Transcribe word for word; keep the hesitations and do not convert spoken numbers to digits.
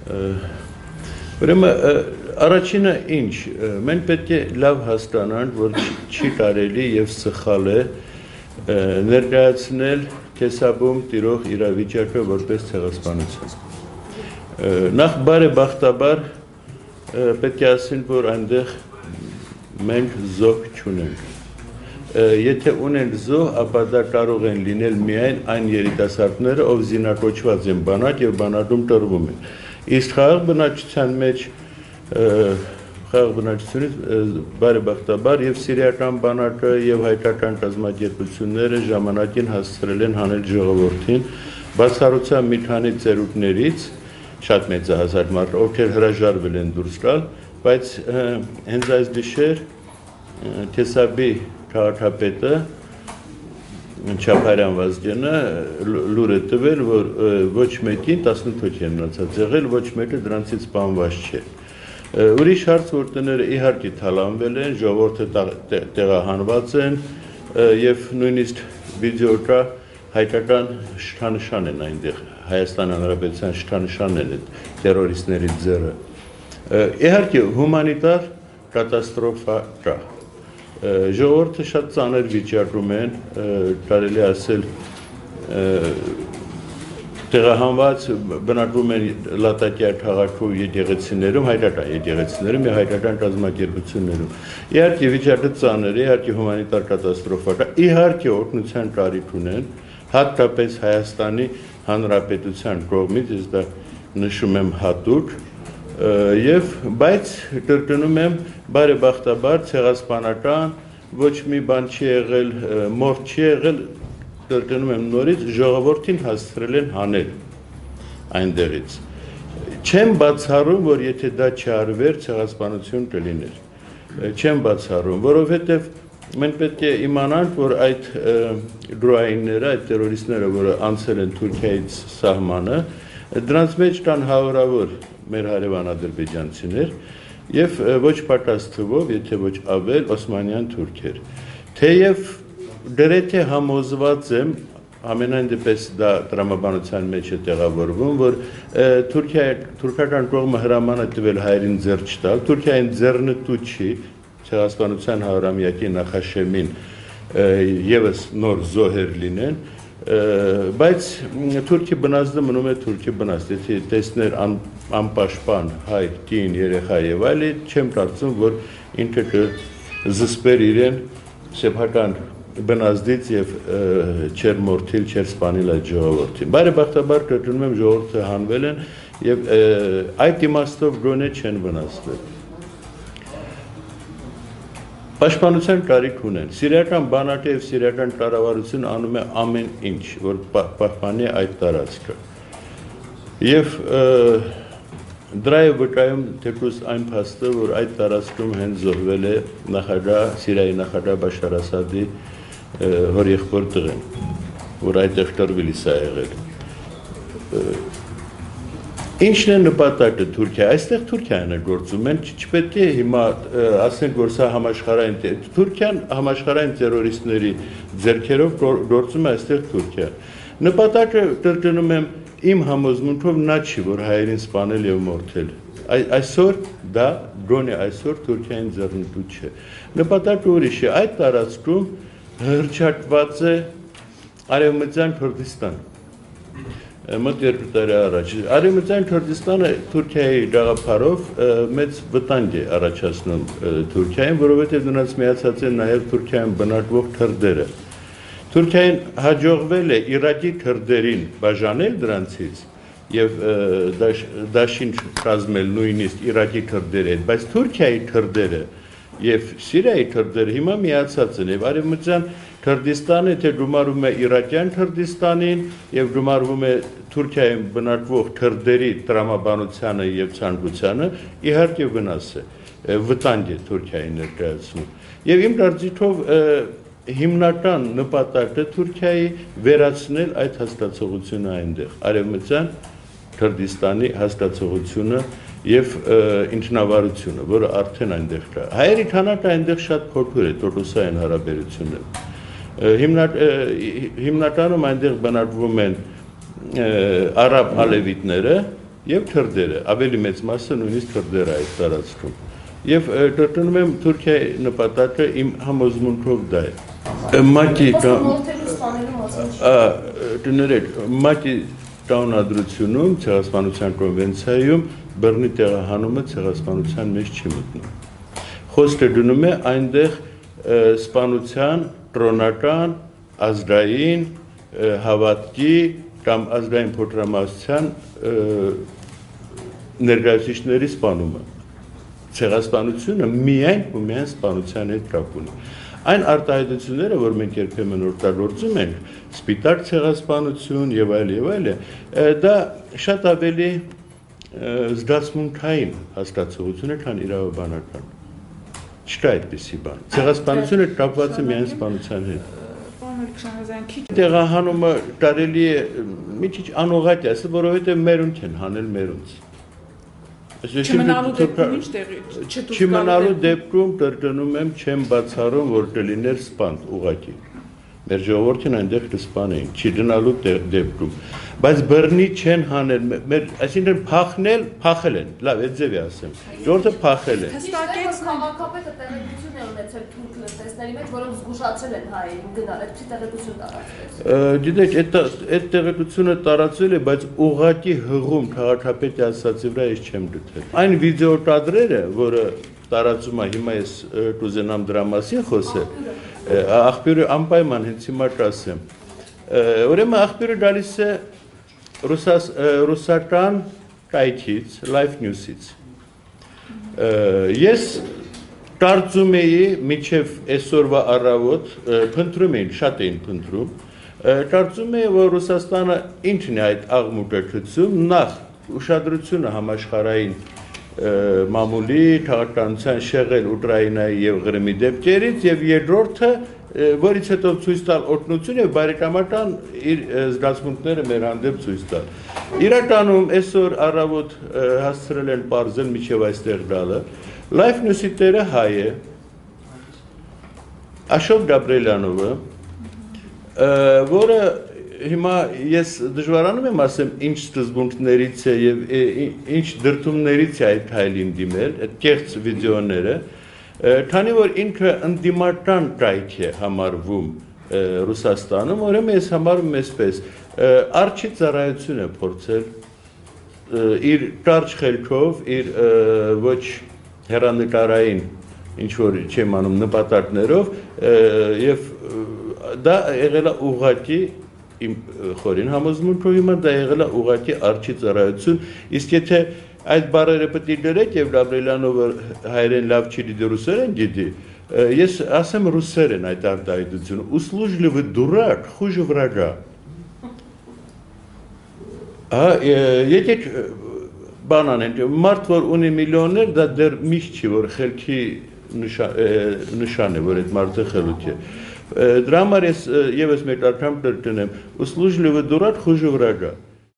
Ուրեմն առաջինը ինչ, մենք պետք է լավ հասկանանք, որ չի կարելի եւ սխալ է ներկայացնել կեսաբում տիրող իրավիճակը որպես ցեղասպանություն։ Նախ բարեբախտաբար պետք է ասենք, որ այնտեղ մենք զոհ չունենք։ Եթե ունենք զոհ, ապա դա կարող են լինել միայն այն երիտասարդները, ով զինակոչված են բանակ եւ բանակում տրվում են։ Իսկ խաղաղ բնակչության մեջ խաղաղ բնակչությունից բարեբախտաբար եւ սիրիական բանակը եւ հայկական կազմակերպությունները ժամանակին հասցրել են հանել ժողովրդին բացառությամբ մի քանի ծերուկներից շատ մեծահասակ մարդ, ովքեր հրաժարվել են դուրս գալ, բայց հենց այս գիշեր Թեսաբի քաղաքապետը Չապարյան Վազգենը լուր է տվել, որ ոչ մեկին տասնութ հոգի են մնացած եղել, ոչ մեկը դրանցից սպանված չէ։ Ուրիշ հարց, որ տները իհարկե թալանվել են, ժողովուրդը տեղահանված են եւ նույնիսկ վիդեո կա հայկական շքանշան են այնտեղ, Հայաստան Հանրապետության շքանշանն են այդ տերորիստների ձեռը։ Իհարկե հումանիտար կատաստրոֆա կա։ Ժողովուրդը շատ ծանր վիճակում են, կարելի ասել տեղահանված բնակվում են Լատակիա քաղաքում եկեղեցիներում, հայկական եկեղեցիներում եւ հայկական կազմակերպություններում։ Իհարկե վիճակը ծանր է, իհարկե հումանիտար կատաստրոֆա կա, իհարկե օգնության կարիք ունեն, հատկապես Հայաստանի Հանրապետության կողմից, ես դա նշում եմ հատուկ, եւ բայց կրկնում եմ բարեբախտաբար ցեղասպանական ոչ մի բան չի եղել, մորթ չի եղել, կրկնում եմ նորից ժողովրդին հասցրել են հանել այնտեղից։ Չեմ բացառում, որ եթե դա չարվեր, ցեղասպանություն կլիներ։ Չեմ բացառում, որովհետեւ մենք պետք է իմանանք, որ այդ գրոայինները, այդ տերորիստները, որը անցել են Թուրքիայից սահմանը, դրանց մեջ կան հարյուրավոր մեր հարևան ադրբեջանցիներ եւ ոչ պակաս թվով, եթե ոչ ավել, օսմանյան թուրքեր։ Թեև գրեթե համոզված եմ, ամենայն դեպս դա տրամաբանության մեջ է տեղավորվում, որ Թուրքիա թուրքական կողմը հրաման է տվել հայերին ձեռ չտալ, Թուրքիային ձեռնտու չի, ցեղասպանության հարյուրամյակի նախաշեմին եւս նոր զոհեր լինեն, բայց Թուրքի բնազդը մնում է Թուրքի բնազդ, եթե տեսներ անպաշտպան հայ, կին, երեխա եւ այլն, չեմ կարծում, որ ինքը կզսպեր իրեն սեփական բնազդից եւ չեր մորթիլ, չեր սպանել այդ ժողովրդին։ Բարեբախտաբար կրկնում եմ, ժողովուրդը հանվել են եւ այդ իմաստով գոնե չեն վնասվել։ Պաշտպանության կարիք ունեն։ Սիրիական բանակը եւ սիրիական կառավարությունը անում է ամեն ինչ, որ պահպանի այդ տարածքը։ Եվ դրա է վկայում թեկուզ այն փաստը, որ այդ տարածքում հենց զոհվել է նախագահ, Սիրիայի նախագահ Բաշար Ասադի հորեղբոր տղեն, որ այդտեղ կրվելիս է եղել։ Ինչն է նպատակը Թուրքիա, այստեղ Թուրքիան է գործում, մենք չպետք է հիմա ասենք, որ սա համաշխարհային Թուրքիան համաշխարհային տերորիստների ձեռքերով գործում է այստեղ Թուրքիա։ Նպատակը կրկնում եմ իմ համոզմունքով նա չի, որ հայերին սպանել եւ մորթել։ Այսօր դա գոնե այսօր Թուրքիային ձեռնտու չէ։ Նպատակը ուրիշ է, այդ տարածքում հռչակված է Արևմտյան Քուրդիստան։ Մոտ երկու տարի առաջ Արևմտյան Քուրդիստանը Թուրքիայի գաղափարով մեծ վտանգ է առաջացնում Թուրքիային, որովհետև նրանց միացած են նաև Թուրքիայում բնակվող քրդերը։ Թուրքիային հաջողվել է Իրաքի քրդերին բաժանել դրանցից եւ դաշին կազմել նույնիսկ Իրաքի քրդերի հետ, բայց Թուրքիայի քրդերը եւ Սիրիայի քրդերը հիմա միացած են եւ Արևմտյան Քրդիստանը թե գումարվում է Իրաքյան Քրդիստանին եւ գումարվում է Թուրքիայում բնակվող քրդերի տրամաբանությանը եւ ցանկությանը, իհարկե վնաս է, վտանգ է Թուրքիայի ներկայացնում։ Եվ իմ կարծիքով հիմնական նպատակը Թուրքիայի վերացնել այդ հասկացողությունը այնտեղ, Արևմտյան Քրդիստանի հասկացողությունը եւ ինքնավարությունը, որը արդեն այնտեղ կա։ Հայերի քանակը այնտեղ շատ փոքր է տոկոսային հարաբերություններով։ Հիմնականում այնտեղ բնակվում են արաբ ալևիտները եւ թրդերը, ավելի մեծ մասը նույնիսկ թրդեր այդ տարածքում։ Եվ տրտնում եմ Թուրքիայի նպատակը իմ համոզմունքով դա է։ Մակի տներեք, մակի կանոնադրությունում ցեղասպանության կոնվենցիայում բռնի տեղահանումը ցեղասպանության մեջ չի մտնում։ Խոսքը դնում է այնտեղ սպանության կրոնական, ազգային, հավատքի կամ ազգային փոքրամասնության ներկայացուցիչների սպանումը։ Ցեղասպանությունը միայն ու միայն սպանության հետ կապ ունի։ Այն արտահայտությունները, որ մենք երբեմն օգտագործում ենք, սպիտակ ցեղասպանություն եւ այլ եւ այլ, դա շատ ավելի զգացմունքային հասկացողություն է, քան իրավաբանական։ Չկա այդպիսի բան։ Ցեղասպանությունը կապված է միայն սպանության հետ։ Տեղահանումը կարելի է մի քիչ անուղղակի ասել, որովհետեւ մերունք են հանել մերունց։ Չմնալու դեպքում ինչ տեղի Չմնալու դեպքում տրտնում եմ չեմ բացառում, որ կլիներ սպանդ ուղղակի։ Մեր ժողովրդին այնտեղ կսպանեին, չի դնալու դեպքում։ Բայց բռնի չեն հանել, մեր, այսինքն փախնել, փախել են, լավ, այդ ձևի ասեմ։ Ժողովուրդը փախել է։ Հստակեց քաղաքապետը տեղեկություն է ունեցել թուրք լրտեսների մեջ, որոնք զգուշացել են հայերին գնալ, այդպիսի տեղեկություն տարածվեց։ Գիտեք, այդ տեղեկությունը տարածվել է, բայց ուղղակի հղում քաղաքապետի ասածի վրա ես չեմ գտել։ Այն վիդեոկադրերը, որը տարածում է, հիմա ես կուզենամ դրա մասին խոսել, աղբյուրը անպայման հենց հիմա կասեմ։ Ուրեմն աղբյուրը գալիս է ռուսական կայքից, Life News-ից։ Ես կարծում էի մինչև այսօրվա առավոտ, փնտրում էին, շատ էին փնտրում, կարծում էի, որ Ռուսաստանը ինչն է այդ աղմուկը գցում, նախ ուշադրությունը համաշխարհային մամուլի քաղաքականության շեղել Ուկրաինայի եւ Ղրիմի դեպքերից եւ երկրորդը, որից հետո ցույց տալ օգնություն եւ բարեկամական իր զգացմունքները մեր հանդեպ ցույց տալ։ Իրականում այսօր առավոտ հասցրել են բարձել միջև այստեղ գալը։ Life News-ի տերը հայ է, Աշոտ Գաբրելյանովը, որը հիմա ես դժվարանում եմ ասեմ ինչ սկզբունքներից է եւ ինչ դրդումներից է այդ հայլին դիմել, այդ կեղծ վիդեոները, քանի որ ինքը ընդդիմական կայք է համարվում Ռուսաստանում, ուրեմն ես համարում եմ այսպես, արջի ծառայություն է փորձել իր կարճ խելքով, իր ոչ հեռանկարային ինչ որ չեմ անում նպատակներով եւ դա եղել է ուղղակի իմ խորին համոզմունքով հիմա դա եղել է ուղղակի արջի ծառայություն, իսկ եթե այդ բառերը պետք է գրեք եւ Գաբրելյանովը հայերեն լավ չի դիտի ռուսերեն գիտի, ես ասեմ ռուսերեն այդ արտահայտությունը, услужливый дурак хуже врага։ Ահա եկեք բան անենք, մարդ որ ունի միլիոններ, դա դեռ միշտ չի, որ խելքի նշան է, որ այդ մարդը խելոք է։ Դրա համար ես եւս մեկ անգամ կրկնեմ, услужливый дурак хуже врага։